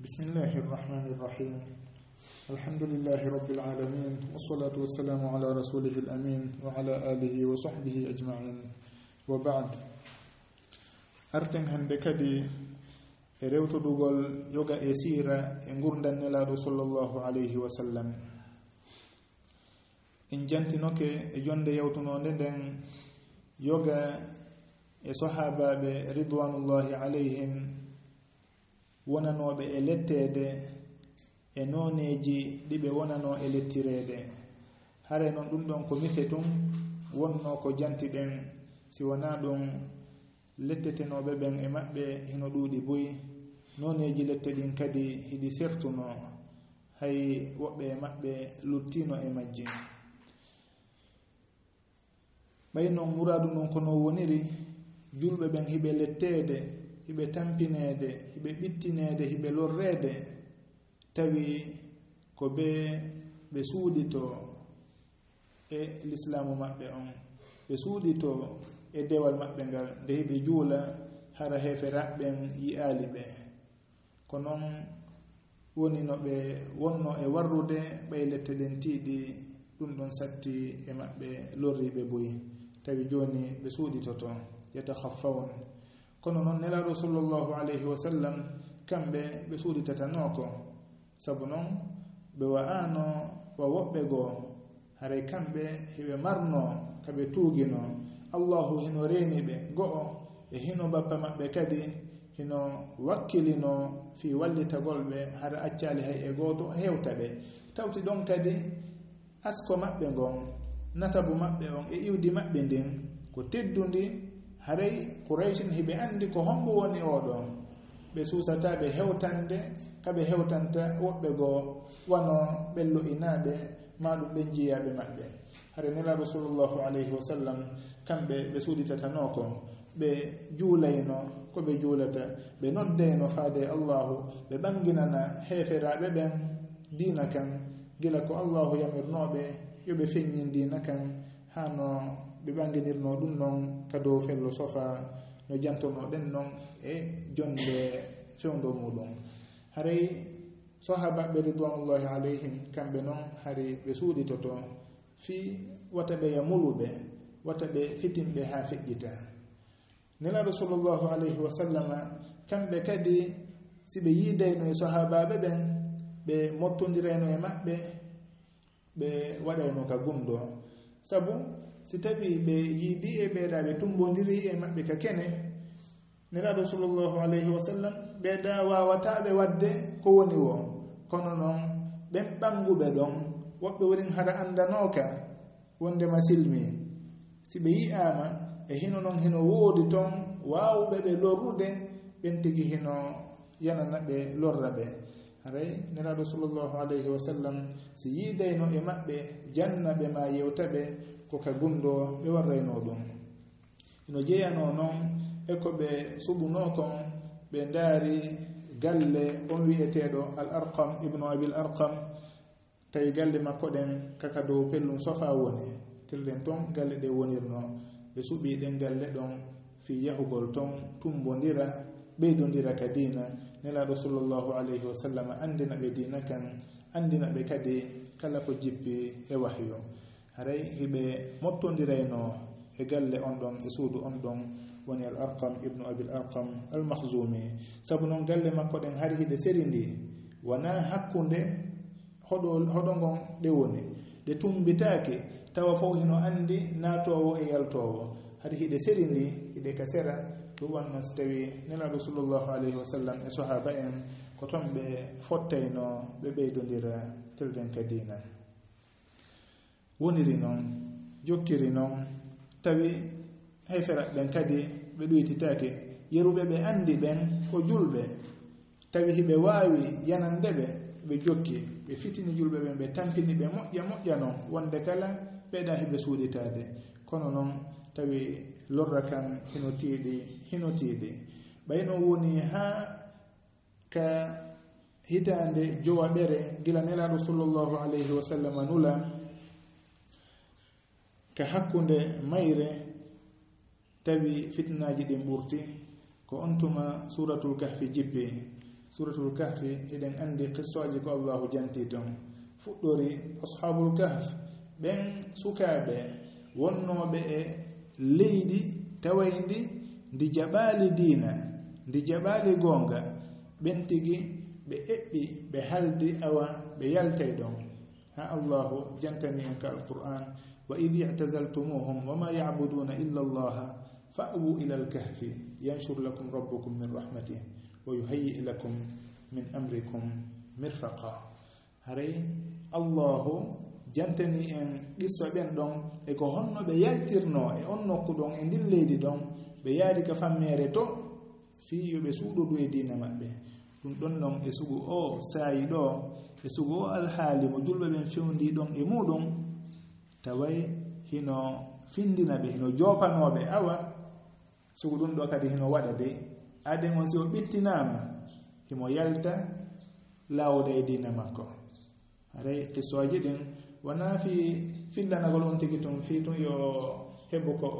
بسم الله الرحمن الرحيم. الحمد لله رب العالمين، والصلاة والسلام على رسوله الأمين وعلى آله وصحبه أجمعين، وبعد. أرتن هندكدي ريوتو دوغول يوغا إسيرا إنغوردن نلادو صلى الله عليه وسلم. إن جانتنوك جوند يوتنو ندن يوغا صحابة رضوان الله عليهم wonanoɓe e lettede e noneji ɗiɓe wonano e lettirede. hare noon ɗum ɗon ko mife tum wonno ko janti ɗen, si wona ɗum lettetenoɓe ɓen e maɓɓe hino ɗuuɗi boyi. noneji lette ɗin kadi hiɗi sertuno, hay woɓɓe e maɓɓe luttino e majji. ɓay noon muradu noon kono woniri julɓe ɓen hiɓe lettede, hiɓe tampinede, hiɓe ɓittinede, hiɓe lorrede, tawi ko ɓe suuɗito e l'islamu maɓɓe on, ɓe suuɗito e dewal maɓɓe ngal nde hiɓe juula hara heferaɓɓen yi'aali ɓe. ko noon woni no ɓe wonno e warrude ɓay lette ɗen tiiɗi, ɗum ɗon satti e maɓɓe lorriɓe boyi, tawi joni ɓe suuɗitoto yatakhaffawn. kono noon nelaɗo sallllahu alayhi wa sallam kamɓe ɓe suuɗitatanoko, sabu noon ɓe wa'ano wa woɓɓe goo haray kamɓe heɓe marno kaɓe tuugino allahu hino reeni ɓe go'o, e hino bappa maɓɓe kadi hino wakkilino fi wallitagol ɓe hara accali hay e gooto hewta ɓe. tawti ɗon kadi asko maɓɓe ngon, nasabu maɓɓe on e iwdi maɓɓe ndin ko teddundi. haray Qurayshin hiɓe andi ko hombo woni oɗo, ɓe susataɓe hewtande kaɓe hewtanta woɓɓe goo wano ɓello inaɓe maɗum ɓe jiyaɓe maɓɓe. hare nelaɗo sallllahu alayhi wa sallam kamɓe ɓe suuɗitatanoko, ɓe juulayno ko ɓe juulata, ɓe noddayno faade allahu, ɓe ɓanginana heferaɓe ɓen dina kan, gila ko allahu yamirnoɓe yoɓe feññin dina kan, hano ɓe ɓanginirno ɗum noon ka dow fello sofa no jantono ɗen noon e jonde fewndo muɗum. haray sahabaɓe ridwanullahi alayhim kamɓe noon hari ɓe suuɗitoto fi wata ɓe yamuluɓe, wata ɓe fitimɓe ha feƴƴita. nelaɗo sallllahu alayhi wa sallama kamɓe kadi si ɓe yiidayno e sahabaɓe ɓen, ɓe mottodirayno e maɓɓe, ɓe waɗayno ka gumdo, sabu si tawi ɓe yiidi e ɓeeɗa ɓe tumbodiri e maɓɓe ka kene, nelaɗo sallllahu alayhi wa sallam ɓeeɗa wawataɓe wadde ko woni wo. kono noon ɓen ɓanguɓe ɗon woɓɓe worin hara andanoka wondema silmi, si ɓe yi'ama e hino noon hino woodi toon wawɓe ɓe lorrude, ɓen tigi hino yanana ɓe lorra ɓe. haray nelaɗo sallllahu alayhi wa sallam si yiidayno e maɓɓe janna ɓe ma yewtaɓe ko ka gundo ɓe warrayno ɗum. ino jeyano noon e ko ɓe suɓuno kon ɓe ndaari galle on wi'eteɗo al arqam ibnu abil arqam, tawi galle makko ɗen kaka dow pellum sofa woni, tirɗen ton galle ɗe wonirno. ɓe suɓi ɗen galle ɗon fi yahugol ton tumbodira ɓeydodira ka dina. nelaɗo sallllahu alayhi wa sallam andina ɓe dina kan, andina ɓe kadi kala ko jippi e wahyu. haray hiɓe mottodirayno e galle on ɗon e suudu on ɗon woni al arqam ibnu abil arqam al mahzumi, sabu noon galle makko ɗen hari hiɗe serindi, wona hakkunde hoɗo ngon ɗe woni, ɗe tumbitake tawa fof hino andi naatowo e yaltowo, hari hiɗe serindi, hiɗe ka sera. ɗum wanno so tawi nelaɗo sallllahu alayhi wa sallam e sahaba en ko toon ɓe fottayno ɓe ɓeydodira tirden ka dina. woniri noon, jokkiri noon, tawi heferaɓe ɓen kadi ɓe ɗuytitake, yeruɓe ɓe andi ɓen ko julɓe, tawi hiɓe wawi yanande ɓe jokki, ɓe fitini julɓe ɓen, ɓe tampini ɓe moƴƴa noon, wonde kala ɓeɗa hiɓe suuɗitade. kono noon tawi lorra kan hino tiiɗi. ɓayno woni ha ka hitande jowaɓere gila nelaɗo sallllahu alayhi wa sallam nula ka hakkunde mayre, tawi fitnaji ɗin ɓurti, ko on tuma suratul kahfi jippi. suratul kahfi eden andi qissaji ko Allahu janti ton fuddori ashabul kahf ben sukabe wonnobe e leydi tawayndi ndi jabali dina ndi jabali gonga bentigi be ebbi be haldi awa be yaltay don ha Allahu jantani en ka alquran wa idh i'tazaltumuhum wama ya'buduna illa Allah fa'u ila al-kahfi yanshur lakum rabbukum min rahmatihi wa yuhayyi lakum min amrikum mirfaqa. Hare Allahu jantani en qissa ben don e ko honno be yaltirno e on nokku don e ndin leydi don be yaari ka fammere to fi yobe suudo do e dina mabbe dum don non e sugu o sayi do e sugu al hali mo julbe ben fewndi don e mudum tawai hino findina be hino jopanobe awa sugu dum do kadi hino wada de aden on so bittinama himo yalta lawde e dina makko. Hare qissaji den wana fi fillana golon tigitum fi to yo hebo ko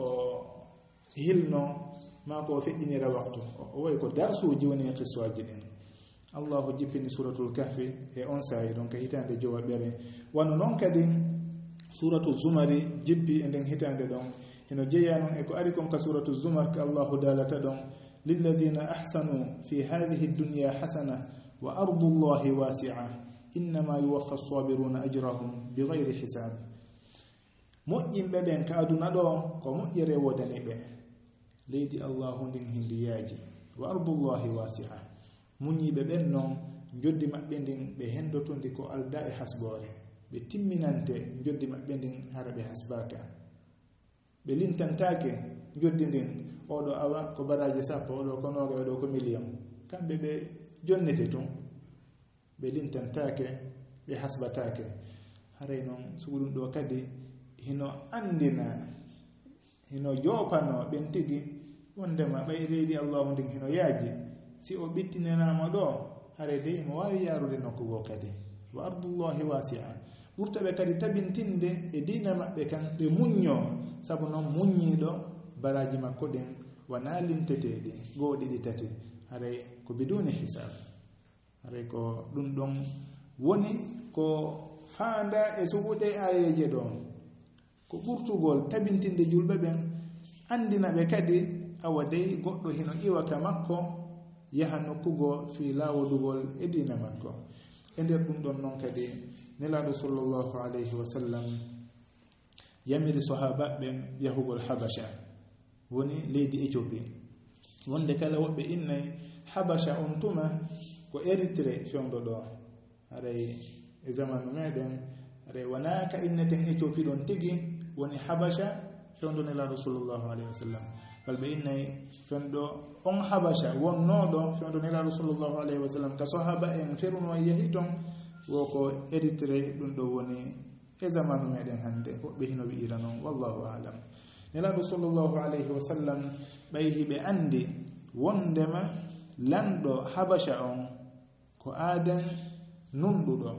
hilno mako feddinira waqtu o way ko darsuji woni qissaji den. Allahu jippini suratul kahfi e on sayi donc hitande jowabere wano non kadi suratul zumari jippi enden hitande don eno jeyanon e ko ari kon ka suratul zumar ka Allahu dalata don lilladhina ahsanu fi hadhihi ad-dunya hasana wa ardullahi wasi'a innama yuwaffa as-sabiruna ajrahum bighayri hisab. Moƴƴimɓe ɓen ka aduna ɗo ko moƴƴere wodani ɓe leydi Allahu ndin hindi yaaji wa ardullahi wasi'a muñiɓe ɓen noon joddi maɓɓe ndin ɓe hendotondi ko alda e hasbore ɓe timminante joddi maɓɓe ndin hara ɓe hasbaka ɓe lintantake joddi ndin oɗo awa ko baraji sappo oɗo ko noga oɗo ko million kamɓe ɓe jonnete tun ɓe lintantake ɓe hasbatake. Haray noon suguɗum ɗo kadi hino andina hino jopano ɓen tigi wondema ɓay leydi Allahu ndin hino yaaji si o ɓittinenama ɗo hare de mo wawi yarude nokkugo kadi wa ardullahi wasi'a ɓurtaɓe kadi tabintinde e dina maɓɓe kan ɓe muñño sabu noon muññiɗo baraji makko ɗen wana linteteɗi goo ɗiɗi tati haray ko biduni hisab. Haray ko ɗum ɗon woni ko faanda e suɓuɗe ayeje ɗon ko ɓurtugol tabintinde julɓe ɓen andina ɓe kadi awa dey goɗɗo hino iwaka makko yaha nokkugo fi lawodugol e dina makko. E nder ɗum ɗon noon kadi nelaɗo sallllahu alayhi wa sallam yamiri sahaba ɓen yahugol habasha woni leydi Éthiopie wonde kala woɓɓe innay habasha on tuma ko Eritre fewndo ɗo. Haray e zamanu meɗen haray wona ka inneten Éthiopie ɗon tigi woni habasha fewndo nelaɗo sallllahu alayhi wa sallam bal ɓe innay fewndo on habasha wonnoɗo fewndo nelaɗo sallllahu alayhi wa sallam ka sahaba en feruno yehi ton woko Eritre ɗum ɗo woni e zamanu meɗen hande woɓɓe hino wi'ira noon wallahu alam. Nelaɗo sallllahu alayhi wa sallam ɓayhi ɓe andi wondema lanɗo habasha on ko aden nunɗuɗo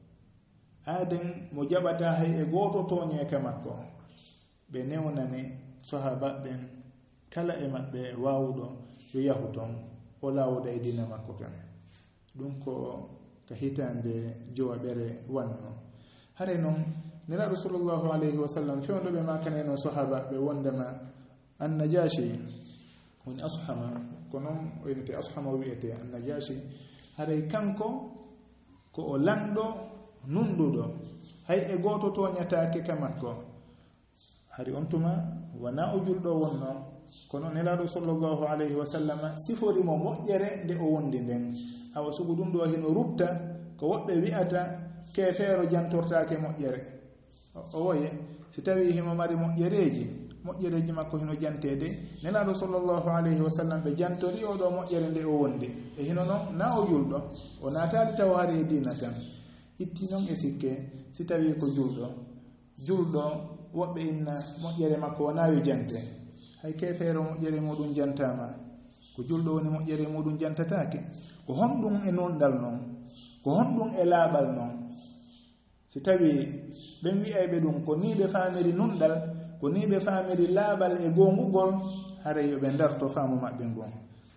aden mo jaɓata hay e goto toñeka makko. Ɓe newnani sahaba ɓen kala e maɓɓe wawuɗo yo yahu ton o lawuda e dina makko kan ɗum ko ka hitande jowaɓere wanno. Hare noon nelaɗo sallllahu alayhi wa sallam fewnoɓe makaneno sahaba ɓe wondema annajashi woni ashama ko noon o yinete ashama wiyete annajashi. Haray kanko ko o lanɗo nunɗuɗo hay e goto toñatake ka makko. Hari on tuma wona o julɗo wonno kono nelaɗo sallllahu alayhi wa sallam siforimo moƴƴere nde o wondi nden awa sugu ɗum ɗo hino rutta ko woɓɓe wi'ata kefeero jantortake moƴƴere o woye si tawi himo mari moƴƴereji makko hino jantede nelaɗo sallllahu alayhi wa sallam ɓe jantori oɗo moƴƴere nde o wondi e hino noon na o julɗo o natali taw hari e dina tan itti noon e sikke si tawi ko julɗo woɓɓe inna moƴƴere makko wona yo jante hay kefeero moƴƴere muɗum jantama ko julɗo woni moƴƴere muɗum jantatake ko honɗum e nonɗal noon ko honɗum e laaɓal noon si tawi ɓen wi'ayɓe ɗum ko ni ɓe famiri nunɗal ko ni ɓe famiri laaɓal e gongugol haray yoɓe darto faamu maɓɓe ngon.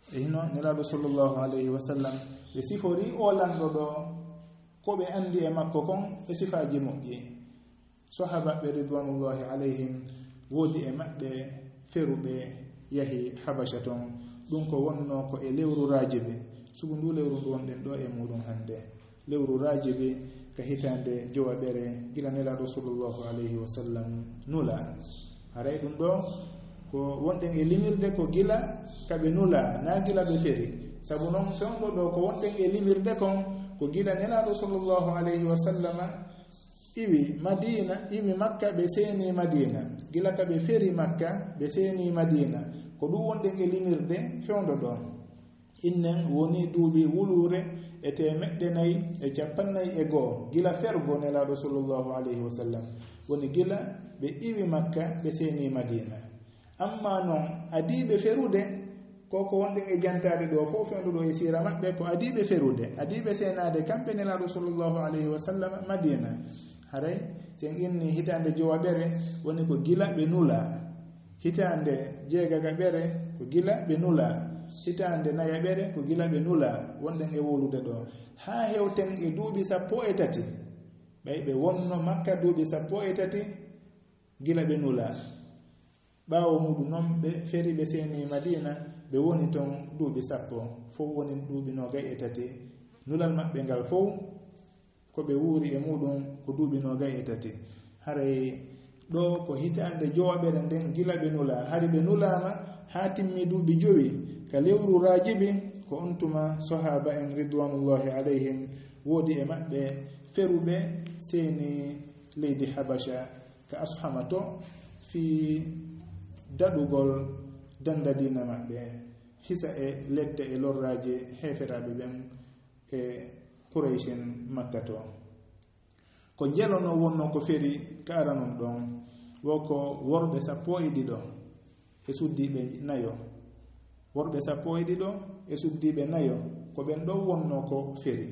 hino nelaɗo sallllahu alayhi wa sallam ɓe sifori o lanɗo ɗo ko ɓe andi e makko kon e sifaji moƴƴi sahabaɓe ridwanullahi alayhim woodi e maɓɓe feruɓe yahi habasha ton ɗum ko wonno ko e lewru rajibe sugu ndu lewru ndu wonɗen ɗo e muɗum hannde lewru rajibe ka hitande jowaɓere gila nelaɗo sallllahu alayhi wa sallam nula haray ɗum ɗo ko wonɗen e limirde ko gila kaɓe nula na gila ɓe feri sabu noon fewɗo ɗo ko wonɗen e limirde kon ko gila nelaɗo sallllahu alayhi wa sallama iwi madina imi makka ɓe seeni madina gila ka ɓe feri makka ɓe seeni madina ko ɗum wonɗen e limirde fewɗo ɗon innen woni duuɓi wulure e 450 gila fergo nelaɗo sallllahu alayhi wa sallam woni gila ɓe iwi makka ɓe seeni madina amma noon adiɓe ferude koko wonɗen e jantade ɗo fof fewɗuɗo e sira maɓɓe ko adiɓe ferude adiɓe senade kamɓe nelaɗo sallllahu alayhi wa sallam madina haray sen inni hitande jowaɓere woni ko gila ɓe nula hitande jeegaga ɓere ko gila ɓe nula hitande nayaɓere ko gila ɓe nula wonɗen e wolude ɗo ha hewten e duuɓi 13 ɓay ɓe wonno makka duuɓi 13 gila ɓe nula ɓaawo muɗum noon ɓe feri ɓe seeni madina ɓe woni ton duuɓi 10 fof woni duuɓi 23 nulal maɓɓe ngal fof ko ɓe wuuri e muɗum ko duuɓi 23 haray ɗo ko hitande jowaɓere nden gila ɓe nula hari ɓe nulama ha timmi duuɓi 5 ka lewru rajibi ko on tuma sahaba en ridwanullahi alayhim woodi e maɓɓe feruɓe seeni leydi habasha ka ashama to fi daɗugol dandadina maɓɓe hisa e ledde e lorraji heferaɓe ɓen e Qurayshin makka to ko jelono wonno ko feri ka aranon ɗon woko worɓe 12 e suddiɓe nayo worɓe 12 e suddiɓe nayo ko ɓen ɗo wonno ko feri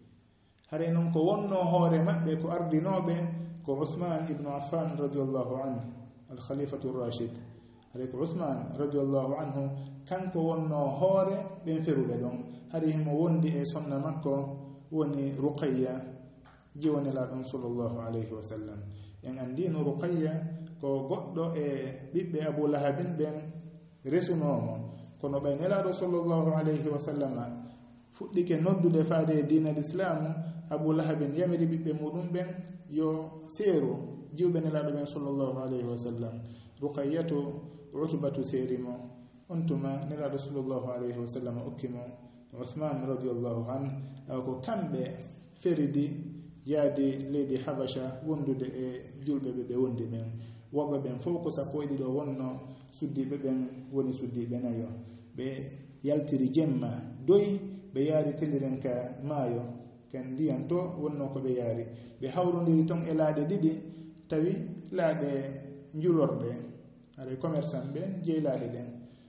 hare noon ko wonno hoore maɓɓe ko ardinoɓe ko Uthman ibn Affan radiallahu anhu al-khalifatu rashid hare ko Uthman radiallahu anhu kanko wonno hoore ɓen feruɓe ɗon hari himo wondi e sonna makko woni Ruqayya jiwanelaɗon sallllahu alayhi wa sallam en andino Ruqayya ko goɗɗo e ɓiɓɓe Abu Lahabin ɓen resunomo kono ɓay nelaɗo sallllahu alayhi wa sallam fuɗɗike noddude faade e diina l'islam Abu Lahabin yamiri ɓiɓɓe muɗum ɓen yo seeru jiwɓe nelaɗo ɓen sallllahu alayhi wa sallam Ruqayyatu Utbatu seerimo on tuma nelaɗo sallllahu alayhi wa sallam okkimo Uthman radiallahu anhu ko kamɓe feridi yaadi leydi habasha wondude e julɓe ɓe wondi ɓen woɓɓe ɓen fof ko 12 wonno suddiɓe ɓen woni suddiɓe nayo ɓe yaltiri jemma doyi ɓe yaari teliren ka maayo ken ndiyan to wonno ko ɓe yaari ɓe hawrodiri ton e laaɗe ɗiɗi tawi laaɗe njulorɗe aɗa commerçant ɓe jeyi laaɗe ɗen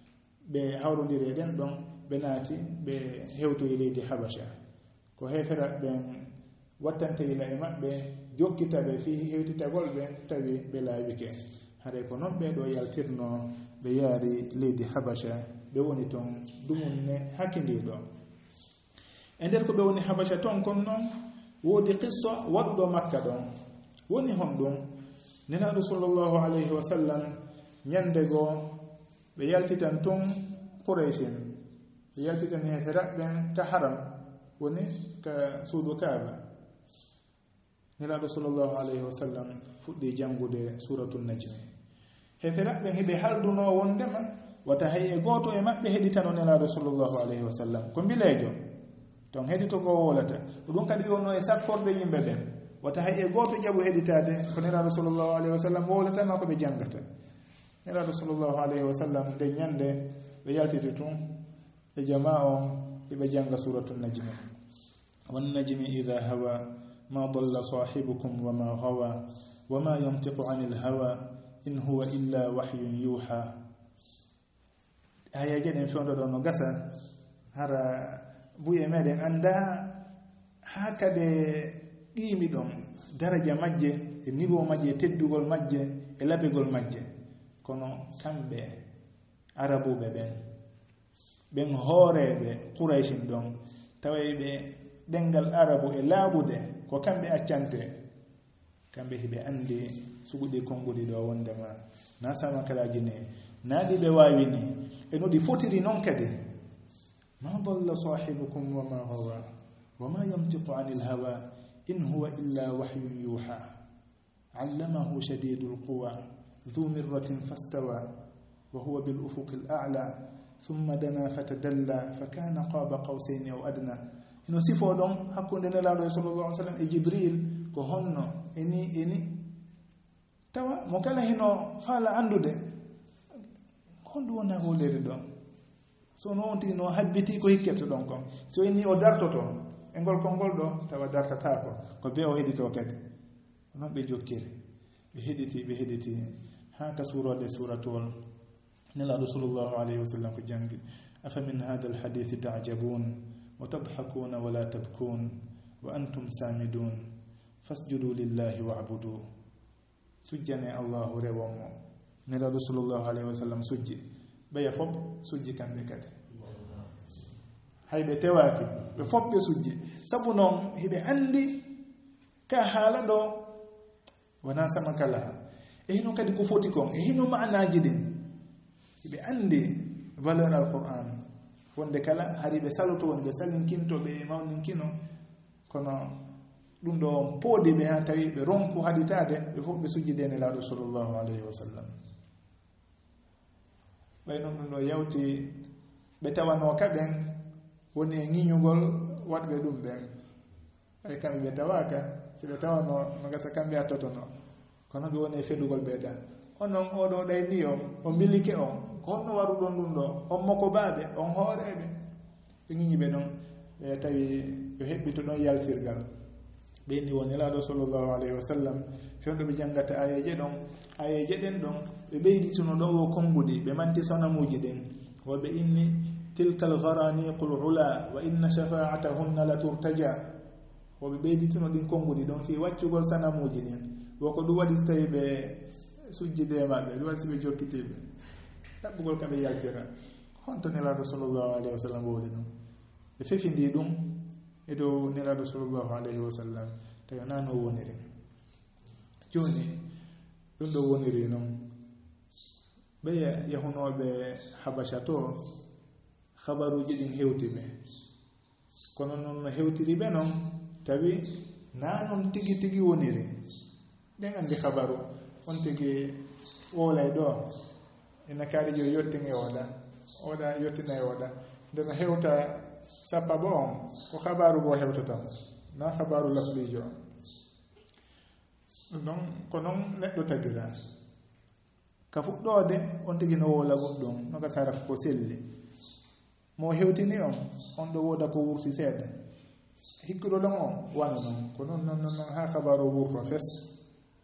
ɓe hawrodiri e ɗen ɗon ɓe naati ɓe hewtoyi leydi habasha ko hefera ɓen wattante yila e maɓɓe jokkitaɓe fi hewtitagol ɓe tawi ɓe laawike hare ko noon ɓe ɗo yaltirno ɓe yaari leydi habasha ɓe woni ton dumunne hakkindiɗo e nder ko ɓe woni habasha ton kon noon woodi qissa waɗuɗo makka ɗon woni hon ɗum nelaɗo sallllahu alayhi wa sallam ñande goo ɓe yaltitan ton Qurayshin ɓe yaltitan heferaɓɓen ka haram woni ka suudu kaaba nelaɗo sallllahu alayhi wa sallam fuɗɗi jangude suratu najmi heferaɓɓen heɓe halduno wondema wata hay e gooto e maɓɓe heɗitano nelaɗo sallllahu alayhi wa sallam ko mbileejo ton heɗito ko wolata ɗum kadi wonno e sakkorde yimɓe ɓen wata hay e gooto ƴaɓu heɗitade ko nelaɗo sallllahu alayhi wa sallam wolatama ko ɓe jangata nelaɗo sallllahu alayhi wa sallam nde ñande ɓe yaltiti tun e jama on eɓe janga suratu najmi wan najmi idha hawa ma dalla sahibukum wama gawa wama yantiqu anil hawa in huwa illa wahyun yuha ayaje ɗen fewndo ɗo no gasa hara buye meɗen anda ha kade qimi ɗon daraja majje e niveau majje e teddugol majje e labegol majje kono kamɓe arabuɓe ɓen ben hoorebe quraishin don tawaybe dengal arabu e laabude ko kambe accante kambe hibe ande sugude kongudi do wondema na sama kala jine naadi be wawini e no di fotiri non kade ma dalla sahibukum wa ma ghawa wa ma yantiqu anil hawa in huwa illa wahyun yuha allamahu shadidul quwa dhu mirratin fastawa wa huwa bil ufuqil a'la ثم دنا فتدلى فكان قاب قوسين أو أدنى إنه سيفو دون حكون دنا الله صلى الله عليه وسلم جبريل كهونو إني توا مكلا هنا فعل عنده ده كوندو نقولي دون so no onti no habiti ko hikketo don ko so inni o darto to engol kongol do tawa dartata ko be o hedito kede non be jokkire be hediti ha ka surode suratul نلا رسول الله عليه وسلم في جنبي أفمن هذا الحديث تعجبون وتضحكون ولا تبكون وأنتم سامدون فاسجدوا لله واعبدوا سجني الله روم نلا رسول الله عليه وسلم سجي بيا فوق سجي كان بكت هاي بتواكي بفوق بسجي سبونهم هبه عندي كحالا دو وناسا مكلا إهنو كدي كفوتكم إهنو معنا جدين be andi valeur alquran wonde kala hari be saloto wonde salin kinto be mawnin kino kono dum do podi be ha tawi be ronku haditade be fo be sujjide ne la sallallahu alaihi wasallam bayno dum do yawti be tawano kaben woni ngiñugol wadbe dum ben ay kam be tawaka se be tawano no gasa kambe atotono kono be woni fedugol be da onon odo day niyo o milike on kono waru don dum do on moko baabe on hoorebe be ngi be non tawi yo hebbito don yaltirgal be ni woni la sallallahu alaihi wasallam fondo be jangata ayaje den don be beydituno do wo kongude be manti sonamuji den wa be inni tilkal gharaniqul ula wa inna shafa'atahunna la turtaja wa be beydituno din kongude don fi waccugol sanamuji den woko du wadi staybe sujjide mabbe du wadi be jokkitebe tabugol kambe yaltira honto nela sallallahu alaihi wasallam wodi non e fefindi dum e do nela sallallahu alaihi wasallam tayo nano woniri joni dum do woniri non be yahunobe habashato khabaruji din hewtibe kono non hewtiri be non tawi nanon tigi woniri den andi khabaru on tigi wolay do ina kaari jo yottinge oda yottina oda ndema hewta sappa bo ko khabaru bo hewta tan na khabaru laslijo non ko non neddo tagira ka fuddode on tigi no wola goddum no ka saraf ko selli mo hewtini on do woda ko wurti sedda hikkudo don on wana non ko non ha khabaru wurto fes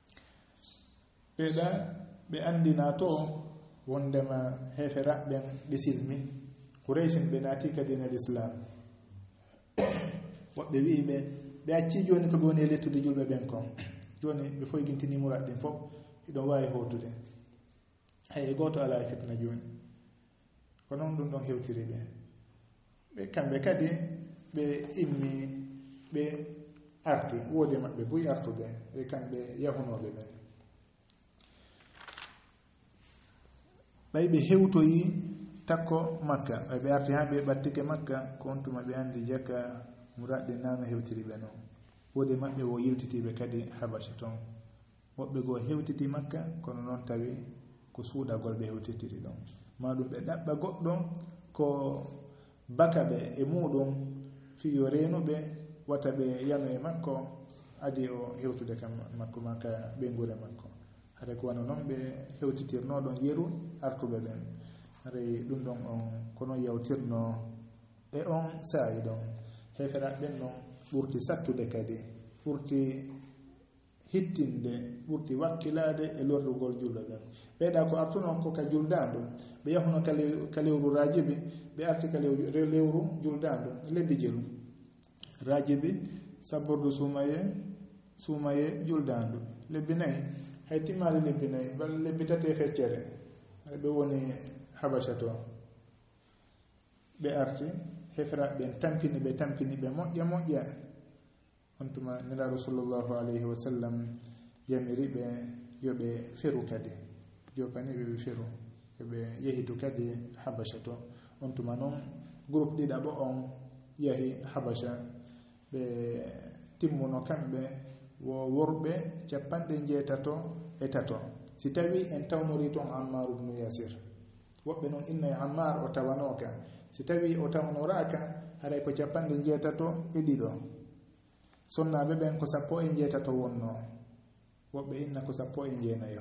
be andina to wondema hefera ben bisilmi quraishin be nati ka dina islam wobbe wi be acci joni ko boni lettude julbe ben kon joni be foy gintini muradde fop idon wawi hotude hay goto ala fitna joni ko non dum don hewtiri be kambe kadi be immi be arti wodi mabbe buy artude be kambe yahunobe be baybe hewtoyi takko makka be arti hambe battike makka kontuma be andi jaka muradde nana hewtiri be non wode mabbe wo yiltitibe kadi habasha ton wobbe go hewtiti makka kono non tawi ko suuda golbe hewtitiri don madum be dabba goddo ko bakabe e mudum fi yoreno be wata be yano e makko adi o hewtude kam makko makka be ngure makko hade ko wano non be hewtitirno don yeru artube ben re dum don on kono yawtirno e on sa'i don hefera ben non burti sattude kadi burti hittinde burti wakkilade e lorrugol julbe ben beeda ko artuno ko ka juldando be yahuno kalewru rajibi be arti kalewru juldando lebbi jelu rajibi sabordu sumaye juldando lebbi nay hay timali lebbi nay bal lebbi tate feccere be woni habasha to be arti hefra be tampini be moƴƴa on tuma nela sallallahu alayhi wa sallam yamiri be yobe feru kadi jopani be feru be yehitu kadi habasha to on tuma non groupe dida bo on yahi habasha be timmuno kambe wo worbe capande jeetato e tato si tawi en tawnori ton Ammar ibn Yasir wobbe non inna Ammar o tawanoka si tawi o tawnoraka haray ko capande jeetato e dido sonnabe ben ko sappo e jeetato wonno wobbe inna ko sappo e jeenayo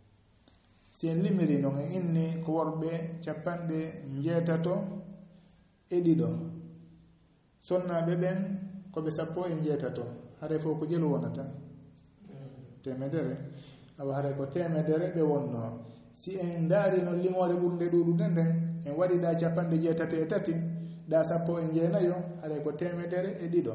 si en limiri non en inni ko worbe capande jeetato e dido sonnabe ben ko be sappo e jeetato hare fo ko jelu wonata temedere awa hare ko temedere be wonno si en daari non limore burde dudu den en wadi da capande jeetate e tati da sappo e jeenayo hare ko temedere e dido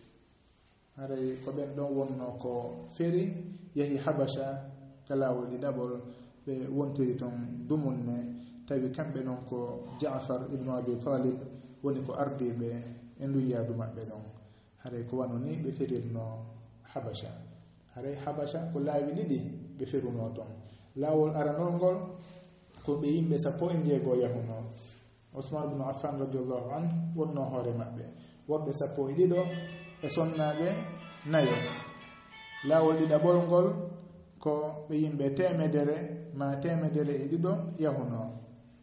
hare ko ben don wonno ko feri yahi habasha kala wodi dabol be wontiri ton dumunne tawi kambe non ko Ja'far ibn Abi Talib woni ko ardibe en duyaadu mabbe don hare ko wano ni be ferirno habasha hare habasha ko laawi didi be feruno ton laawol aranol ngol ko be yimbe sappo e jeego yahuno Usman ibn Affan radiyallahu anhu wonno hoore mabbe worbe sappo e dido e sonnaabe nayo laawol didabol ngol ko be yimbe temedere e dido yahuno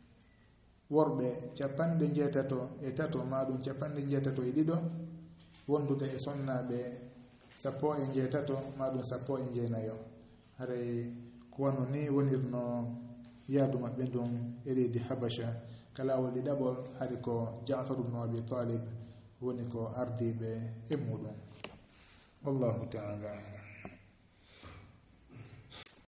worbe capande jeetato e tato maadum capande jeetato e dido wondude e sonnaabe sappo e jeetato maadum sappo e jeenayo haray ko wano ni wonirno yaadu mabbe don e leydi habasha kala woli dabol hari ko Ja'far ibn Abi Talib woni ko ardibe e mudum wallahu ta'ala